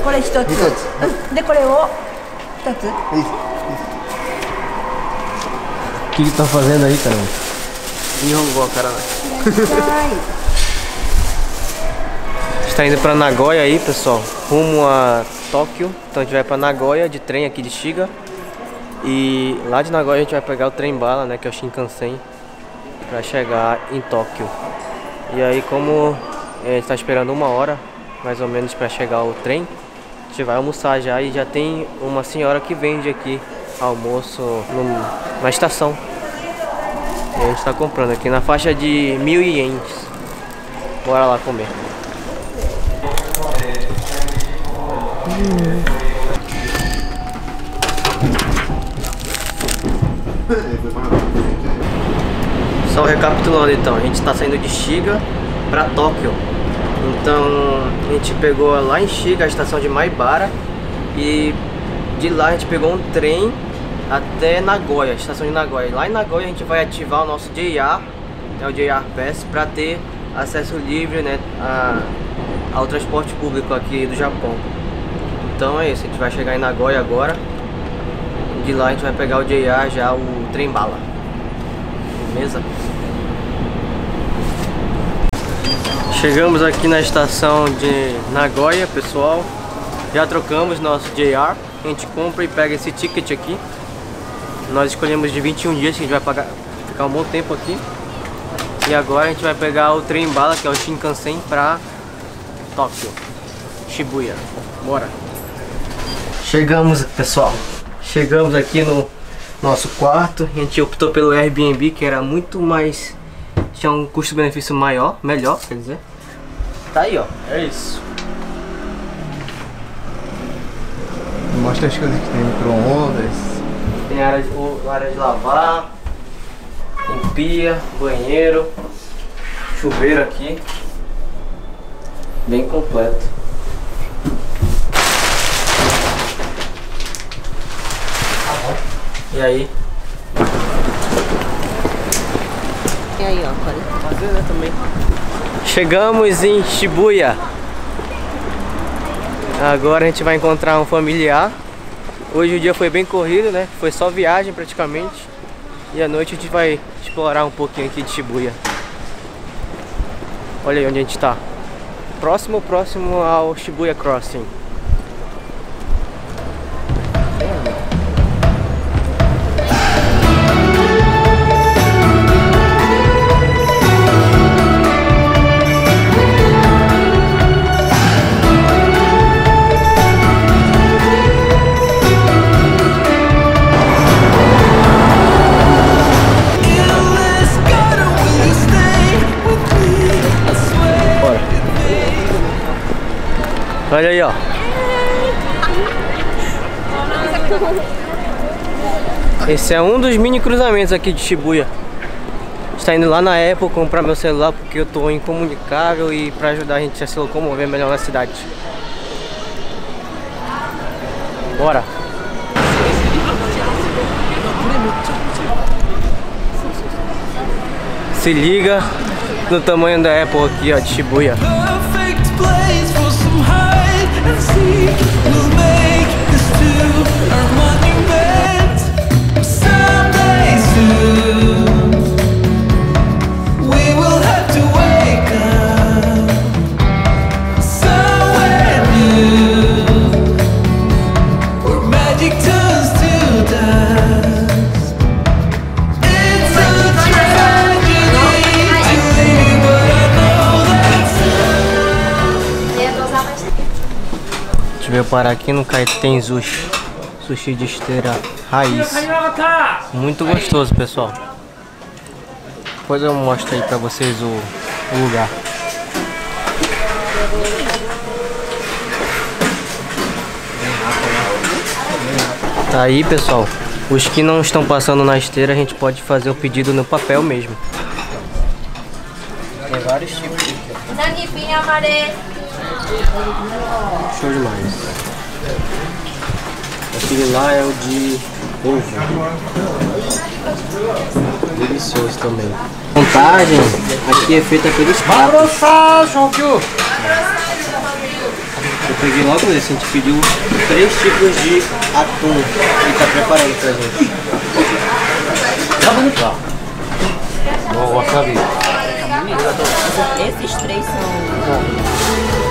これ一つ。でこれを一つ。 O que tá fazendo aí, cara? Nihongo, cara. Está indo para Nagoya aí, pessoal, rumo a Tóquio. Então a gente vai para Nagoya de trem aqui de Shiga. E lá de Nagoya a gente vai pegar o trem bala, né, que é o Shinkansen, para chegar em Tóquio. E aí, como a gente está esperando 1 hora mais ou menos para chegar o trem, a gente vai almoçar já. E já tem uma senhora que vende aqui almoço na estação. E a gente está comprando aqui na faixa de 1000 ienes. Bora lá comer. Só recapitulando então, a gente está saindo de Shiga para Tóquio. Então a gente pegou lá em Shiga a estação de Maibara e de lá a gente pegou um trem até Nagoya, a estação de Nagoya. Lá em Nagoya a gente vai ativar o nosso JR, é o JR Pass, para ter acesso livre, né, ao transporte público aqui do Japão. Então é isso, a gente vai chegar em Nagoya agora. De lá a gente vai pegar o JR já, o trem bala. Beleza? Chegamos aqui na estação de Nagoya, pessoal. Já trocamos nosso JR. A gente compra e pega esse ticket aqui. Nós escolhemos de 21 dias, que a gente vai ficar um bom tempo aqui. E agora a gente vai pegar o trem bala, que é o Shinkansen, para Tóquio, Shibuya. Bora! Chegamos, pessoal. Chegamos aqui no nosso quarto. A gente optou pelo Airbnb, que era muito mais... tinha um custo-benefício melhor, quer dizer. Tá aí, ó. É isso. Mostra as coisas que tem: micro-ondas. Tem área de lavar, tem pia, banheiro, chuveiro aqui. Bem completo. E aí? E aí, ó, pode fazer, né, também. Chegamos em Shibuya. Agora a gente vai encontrar um familiar. Hoje o dia foi bem corrido, né? Foi só viagem praticamente. E à noite a gente vai explorar um pouquinho aqui de Shibuya. Olha aí onde a gente tá. Próximo ao Shibuya Crossing. Olha aí, ó. Esse é um dos mini cruzamentos aqui de Shibuya. Está indo lá na Apple comprar meu celular porque eu tô incomunicável e para ajudar a gente a se locomover melhor na cidade. Bora. Se liga no tamanho da Apple aqui, ó, de Shibuya. Veio parar aqui no Kaiten Sushi, sushi de esteira raiz, muito gostoso, pessoal. Depois eu mostro aí pra vocês o lugar. Tá aí, pessoal. Os que não estão passando na esteira, a gente pode fazer o pedido no papel mesmo. Tem vários tipos aqui, ó. Show demais. Aquele lá é o de ovo. Delicioso também. A montagem aqui é feita pelos pratos. Peguei logo esse, a gente pediu 3 tipos de atum. Ele tá preparando pra gente. Tá. No wasabi. Esses 3 são